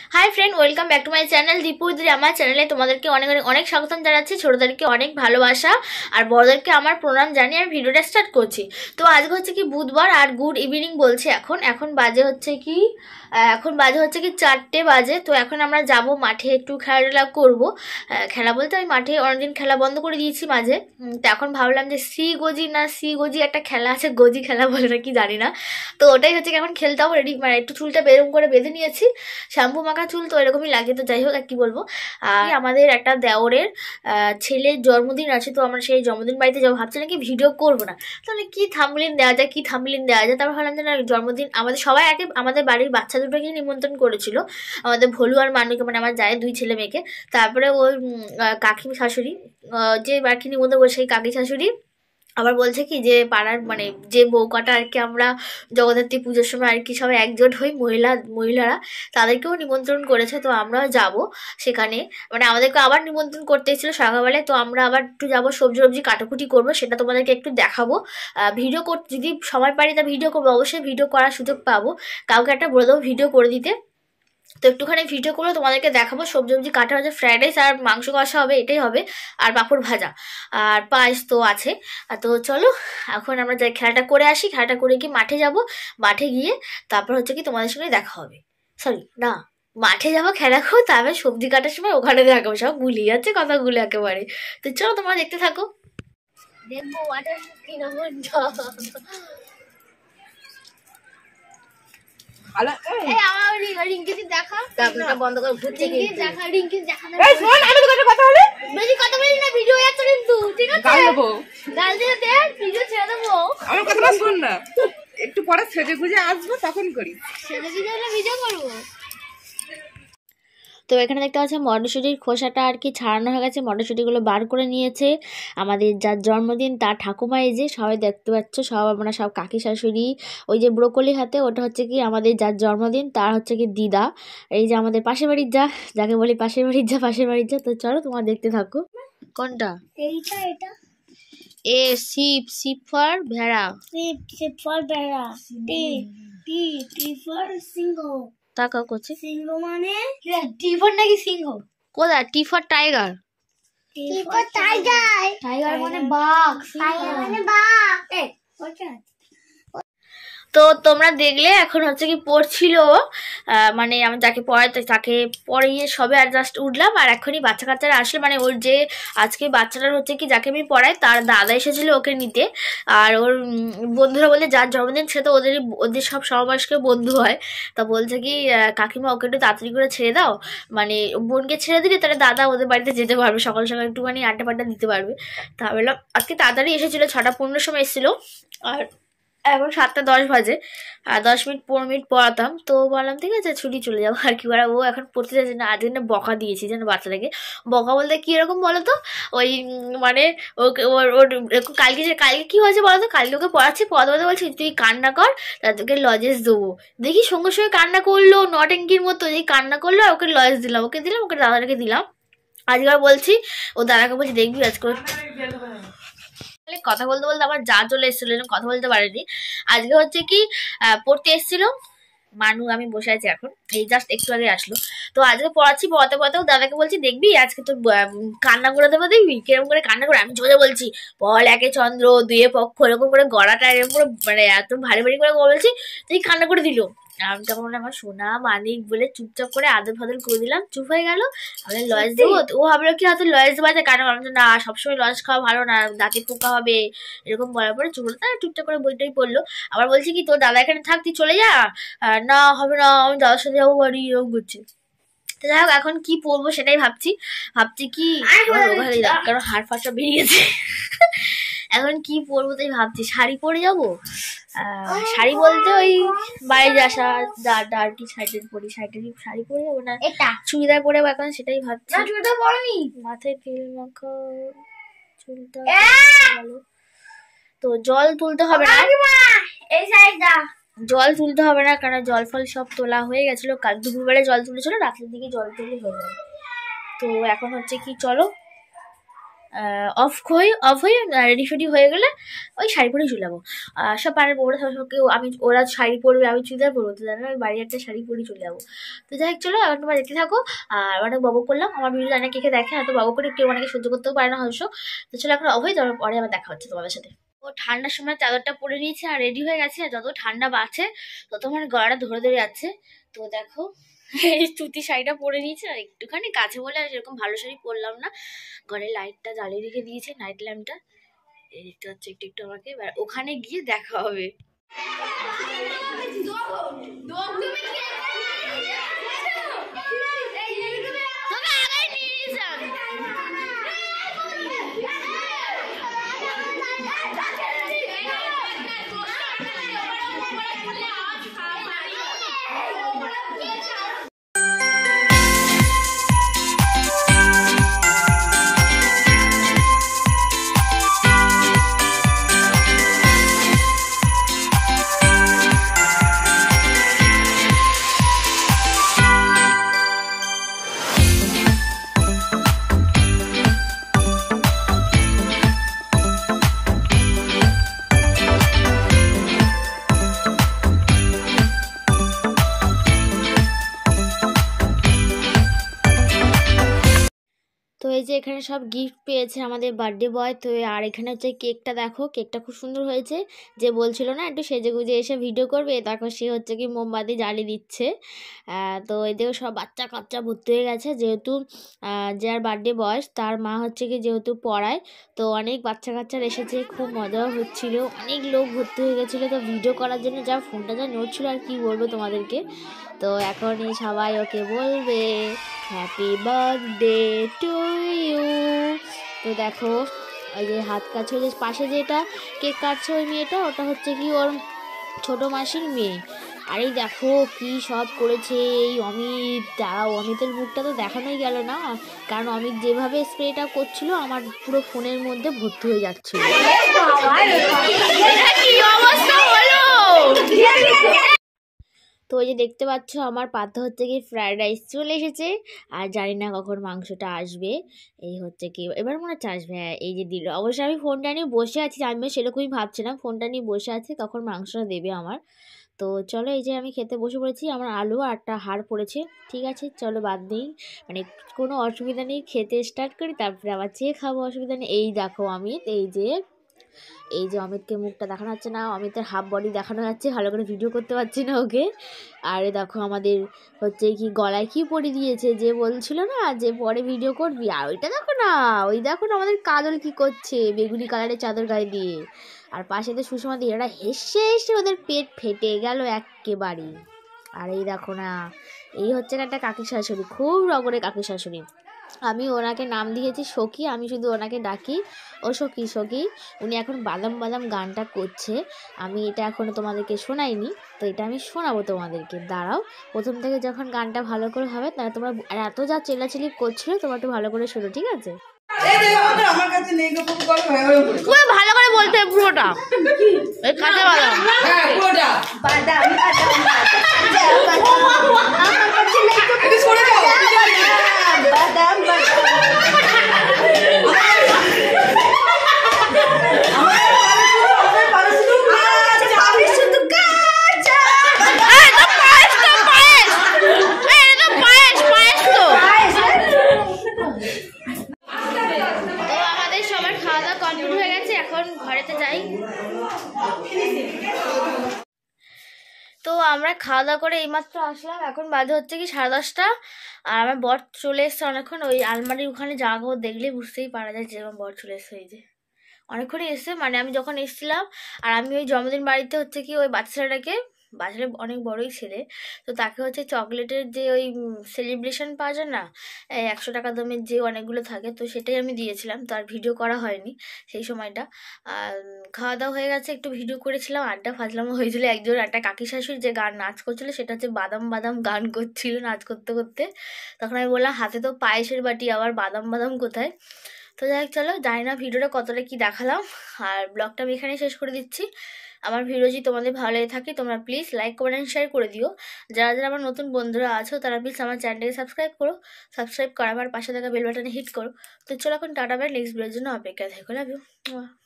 High friend, welcome back to my channel দিপুwithriya। আমার চ্যানেলে তোমাদেরকে অনেক অনেক অনেক স্বাগতম জানাচ্ছি। ছোটদেরকে অনেক ভালোবাসা আর বড়দেরকে আমার প্রণাম জানিয়ে আমি ভিডিওটা স্টার্ট করছি। তো আজকে হচ্ছে কি বুধবার আর গুড ইভিনিং বলছে। এখন বাজে হচ্ছে কি 4টে বাজে। তো এখন আমরা যাব মাঠে, একটু খেলাধুলা করবো। খেলা বলতে আমি মাঠে অনেকদিন খেলা বন্ধ করে দিয়েছি মাঝে। তো এখন ভাবলাম যে সি গজি একটা খেলা আছে, গজি খেলা বলে না কি জানি না। তো ওটাই হচ্ছে কি এখন খেলতে হবে। রেডি মানে একটু চুলটা বেরম করে বেঁধে নিয়েছি, শ্যাম্পু মাখা চুল তো এরকমই লাগে। তো যাই হোক, আর কি বলবো, আমাদের একটা দেওরের ছেলের জন্মদিন আছে। তো আমরা সেই জন্মদিন বাড়িতে যাবো। ভাবছি নাকি ভিডিও করবো না, তাহলে কি থাম্বনেল দেওয়া যায়। তারপর ভাবলাম যে না, জন্মদিন আমাদের সবাই আগে আমাদের বাড়ির বাচ্চা দুটোকে নিমন্ত্রণ করেছিল, আমাদের ভলু আর মানুকে, মানে আমার যায় দুই ছেলে মেয়েকে। তারপরে ওই কাকি শাশুড়ি, যে বাড়ি নিমন্ত্রণ করে সেই কাকি শাশুড়ি আবার বলছে কি যে পাড়ার মানে যে বউকাটা আর কি আমরা জগদ্ধাত্রী পুজোর সময় আর কি সবাই একজোট হই মহিলারা, তাদেরকেও নিমন্ত্রণ করেছে। তো আমরাও যাব সেখানে, মানে আমাদেরকে আবার নিমন্ত্রণ করতে এসেছিলো সকালবেলায়। তো আমরা আবার একটু যাবো, সবজি কাটাকুটি করবো, সেটা তোমাদেরকে একটু দেখাবো। ভিডিও করতে যদি সময় পারি তা ভিডিও করবো, অবশ্যই ভিডিও করার সুযোগ পাবো। কাউকে একটা বলে দেবো ভিডিও করে দিতে। তো একটুখানি ভিডিও করে তোমাদেরকে দেখাবো। সবজি কাটা হচ্ছে, ফ্রাইড রাইস আর মাংস কষা হবে, এটাই হবে, আর পাঁপড় ভাজা আর পায়েস তো আছে। তো চলো এখন আমরা যাই খেলাটা করে আসি। খেলাটা করে গিয়ে মাঠে যাব, মাঠে গিয়ে তারপর হচ্ছে কি তোমাদের সঙ্গে দেখা হবে। সরি না, মাঠে যাবো খেলা করো, তারপর সবজি কাটার সময় ওখানে দেখাবো। সব গুলিয়ে যাচ্ছে কথাগুলো একেবারে। তো চলো তোমরা দেখতে থাকো, দেখবো ওয়াটার একটু পরে সেজে গুজে আসবো, তখন করি ভিডিও করবো। তো এখানে দেখতে পাচ্ছি মটরশুঁটির খোসাটা আর কি ছাড়ানো হয়ে গেছে, মটরশুঁটিগুলো বার করে নিয়েছে আমাদের যার জন্মদিন তার ঠাকুমা। এই যে সবাই দেখতে পাচ্ছ, সব আমরা সব কাকি শাশুড়ি, ওই যে ব্রোকলি হাতে ওটা হচ্ছে কি আমাদের যার জন্মদিন তার হচ্ছে কি দিদা। এই যে আমাদের পাশের বাড়ির যাকে বলি পাশের বাড়ির যা। তো চলো তোমার দেখতে থাকো। কোনটা? এটা এ সিপ ফর ভেড়া, সিপ ফর ভেড়া, টি ফর সিংহ। তাকাও করছে সিংহ মানে টি ফর নাকি সিংহ? কোথায় T for tiger? T for tiger মানে বাঘ, টাইগার মানে বাঘ। তো তোমরা দেখলে এখন হচ্ছে কি পড়ছিল, মানে আমি যাকে পড়াইতে তাকে পড়িয়ে সবে আর জাস্ট উঠলাম। আর এখনই বাচ্চা কাচ্চারা আসলে, মানে ওর যে আজকে বাচ্চাটার হচ্ছে কি যাকে আমি পড়াই তার দাদা এসেছিলো ওকে নিতে। আর ওর বন্ধুরা বলে যার জন্মদিন সে তো ওদের সব সমবয়স্ক বন্ধু হয়। তা বলছে কি কাকিমা ওকে একটু তাড়াতাড়ি করে ছেড়ে দাও, মানে বোনকে ছেড়ে দিলে তাহলে দাদা ওদের বাড়িতে যেতে পারবে, সকাল সকাল একটুখানি আড্ডা পাড্ডা দিতে পারবে। তা বললাম আজকে তাড়াতাড়ি এসেছিলো, 6টা 15 সময় এসেছিলো, আর এখন 7টা 10 বাজে, আর 10 মিনিট 15 মিনিট পড়াতাম। তো বললাম ঠিক আছে ছুটি চলে যাবো আর কি করা। ও এখন পড়তে যাচ্ছে না, আজকে না বকা দিয়েছি যেন বাচ্চাটাকে। বকা বলতে কীরকম বলো তো, ওই মানে ওকে ওর কালকে কী হয়েছে বলো তো, কালকে ওকে পড়াতে বলছি তুই কান্না কর, তোকে লজেস দেবো। দেখি সঙ্গে সঙ্গে কান্না করলো নটেঙ্কির মতো, যেই কান্না করলো আর ওকে লজেস দিলাম, ওকে দাদাটাকে দিলাম। আজকাল বলছি ও দাদাকে বলছি দেখবি আজকে কথা বলতে বলতে আবার যা চলে এসেছিল, কথা বলতে পারেনি। আজকে হচ্ছে কি পড়তে এসেছিল মানু, আমি বসে আছি এখন, এই জাস্ট একটু আগে আসলো। তো আজকে পড়াতেও দাদাকে বলছি দেখবি আজকে তো কান্না করে দেবো, দেখবি কিরকম করে কান্না করে। আমি জোরে বলছি বল একে চন্দ্র দুয়ে পক্ষ, এরকম করে গলাটা এরকম করে মানে এত ভারী করে বলছি, তুই কান্না করে দিল। আমি তখন আমার সোনা মানিক বলে চুপচাপ করে আদর ফাদর করে দিলাম, চুপ হয়ে গেল। আমি লজ দেবো, ও ভাবলো কি হয়তো লজ দেওয়া যায়, কারণ আমি না সবসময় লজ খাওয়া ভালো না, দাঁতে পোকা হবে, এরকম বলার পরে চুপচাপ করে বইটাই পড়লো। আবার বলছি কি তোর দাদা এখানে থাক, তুই চলে যা। না হবে না, আমি দাদার সাথে যাবো বাড়ি, এরকম করছে। তো যাই হোক এখন কি পরবো সেটাই ভাবছি কি কারণ হাড় ফাঁটা বেরিয়েছে। এখন কি পরবো তাই ভাবছি, শাড়ি পরে যাবো। শাড়ি বলতে ওই বাইরে আসা যা আর কি শাড়ি পরে যাবো, না চুড়িদার পরে যাবো, এখন সেটাই ভাবছি। মাথায় তেল মাখা, চুলটা ভালো। তো জল তুলতে হবে না, কারণ জল ফল সব তোলা হয়ে গেছিলো, কাল দুপুরবেলায় জল তুলেছিল, রাতের দিকে জল তুলে হয়ে যাবে। তো এখন হচ্ছে কি চলো অফ হয়ে রেডি ফেডি হয়ে গেলে ওই শাড়ি পরেই চলে যাবো। সব পাড়ার বউরা কেউ ওরা শাড়ি পরবে, আমি চুড়িদার পরবো, তো জানো আমি বাড়ি একটা শাড়ি পরেই চলে যাবো। তো যাই হোক চলো, এখন তোমরা দেখতে থাকো। আর অনেক বকবক করলাম, আমার ভিডিও জানে কে দেখে, হয়তো বকবক করে কেউ অনেকে সহ্য করতেও পারে না হয়তো। তো চলো এখন অফ হয়ে, তারপর পরে আবার দেখা হচ্ছে তোমাদের সাথে। ও ঠান্ডার সময় চাদরটা পরে নিয়েছে আর রেডি হয়ে গেছে, আর যত ঠান্ডা বাড়ছে তত আমার গলাটা ধরে ধরে যাচ্ছে। তো দেখো এই সুতি শাড়িটা পরে নিয়েছে, আর একটুখানি কাছে বলে আর সেরকম ভালো শাড়ি পরলাম না। ঘরে লাইটটা জ্বালিয়ে রেখে দিয়েছে, নাইট ল্যাম্পটা, এই দেখতে পাচ্ছ একটু একটু আমাকে। এবার ওখানে গিয়ে দেখা হবে। তো এই যে এখানে সব গিফট পেয়েছে আমাদের বার্থডে বয়। তো আর এখানে হচ্ছে কেকটা, দেখো কেকটা খুব সুন্দর হয়েছে। যে বলছিল না একটু সেজে গুজে এসে ভিডিও করবে, দেখো সে হচ্ছে কি মোমবাতি জ্বালিয়ে দিচ্ছে। তো এদিকে সব বাচ্চা কাচ্চা ভর্তি হয়ে গেছে, যেহেতু যার বার্থডে বয়স তার মা হচ্ছে কি যেহেতু পড়ায়, তো অনেক বাচ্চা কাচ্চার এসেছে, খুব মজাও হচ্ছিল, অনেক লোক ভর্তি হয়ে গেছিলো। তো ভিডিও করার জন্য যা ফোনটা যা নড়ছিল আর কি বলবো তোমাদেরকে। তো এখন সবাই ওকে বলবে হ্যাপি বার্থডে টু ইউ। তো দেখো ওই যে হাত কাছে যে পাশে যেটা কেক কাটছে ওই মেয়েটা, ওটা হচ্ছে কি ওর ছোট মাসির মেয়ে। আর এই দেখো কি সব করেছে এই অমিত। দাঁড়াও, অমিতের মুখটা তো দেখানোই গেল না, কারণ অমিত যেভাবে স্প্রেটা করছিল আমার পুরো ফোনের মধ্যে ভর্তি হয়ে যাচ্ছিল। তো ওই যে দেখতে পাচ্ছ আমার পাতে হচ্ছে কি ফ্রায়েড রাইস চলে এসেছে, আর জানি না কখন মাংসটা আসবে। এই হচ্ছে কি এবার মনে হচ্ছে আসবে, হ্যাঁ এই যে দিল। অবশ্যই আমি ফোনটা নিয়ে বসে আছি, আমিও সেরকমই ভাবছিলাম, ফোনটা নিয়ে বসে আছি কখন মাংসটা দেবে আমার। তো চলো এই যে আমি খেতে বসে পড়েছি, আমার আলু আর একটা হাড় পড়েছে, ঠিক আছে চলো বাদ নেই, মানে কোনো অসুবিধা নেই, খেতে স্টার্ট করি তারপরে আবার চেয়ে খাবো, অসুবিধা নেই। এই দেখো অমিত, এই যে অমিতকে মুখটা দেখানো যাচ্ছে না, অমিতের হাফ বডি দেখানো যাচ্ছে, ভালো করে ভিডিও করতে পারছি না ওকে। আর দেখো আমাদের হচ্ছে কি গলায় কি পরে দিয়েছে, যে বলছিল না যে পরে ভিডিও করবি, আর ওইটা দেখো না, ওই দেখো না আমাদের কাজল কি করছে বেগুনি কালারের চাদর গায়ে দিয়ে। আর পাশে তো সুষমা দিয়ে, এরা হেসে হেসে ওদের পেট ফেটে গেল একেবারে। আর এই দেখো না, এই হচ্ছে একটা কাকি শাশুড়ি, খুব রগরের কাকি শাশুড়ি। আমি ওনাকে নাম দিয়েছি সখী, আমি শুধু ওনাকে ডাকি ও সখী সখী। উনি এখন বাদাম বাদাম গানটা করছে, আমি এটা এখনও তোমাদেরকে শোনাইনি, তো এটা আমি শোনাবো তোমাদেরকে। দাঁড়াও, প্রথম থেকে যখন গানটা ভালো করে হবে তাহলে তোমরা, আর এত যা চেল্লাচিল্লি করছিল তোমরা একটু ভালো করে শোনো, ঠিক আছে? ভালো করে বলতে পুরোটা কাঁচা বাদাম তো আমরা খাওয়া দাওয়া করে এইমাত্র আসলাম, এখন বাজে হচ্ছে কি 10:30। আর আমার বর চলে এসছে অনেকক্ষণ, ওই আলমারির ওখানে জামা কাপড় দেখলেই বুঝতেই পারা যায় যে আমার বর চলে এসছে। এই যে অনেকক্ষণই এসছে, মানে আমি যখন এসেছিলাম আর আমি ওই জন্মদিন বাড়িতে হচ্ছে কি ওই বাচ্চাটাকে, বাচ্চাটা অনেক বড়ই ছেলে, তো তাকে হচ্ছে চকলেটের যে ওই সেলিব্রেশন পাওয়া যায় না 100 টাকা দামের যে অনেকগুলো থাকে, তো সেটাই আমি দিয়েছিলাম, তো আর ভিডিও করা হয়নি সেই সময়টা। আর খাওয়া দাওয়া হয়ে গেছে, একটু ভিডিও করেছিলাম, আড্ডা ফাজলামও হয়েছিল। একজন একটা কাকি শাশুড়ি যে গান নাচ করছিল সেটা হচ্ছে বাদাম বাদাম গান করছিল নাচ করতে করতে, তখন আমি বললাম হাতে তো পায়েসের বাটি, আবার বাদাম বাদাম কোথায়। তো যাই হোক চলো, জানি না ভিডিওটা কতটা কি দেখালাম, আর ব্লগটা আমি এখানে শেষ করে দিচ্ছি। আমার ভিডিও যদি তোমাদের ভালো লেগে থাকে তোমরা প্লিজ লাইক কমেন্ট শেয়ার করে দিও। যারা যারা আমার নতুন বন্ধুরা আছো তারা প্লিজ আমার চ্যানেলটাকে সাবস্ক্রাইব করো, সাবস্ক্রাইব করার পাশে থাকা বেল বাটনে হিট করো। তো চলো এখন টাটা বাই, নেক্সট ভিডিওর জন্য অপেক্ষা থেকো। Love you.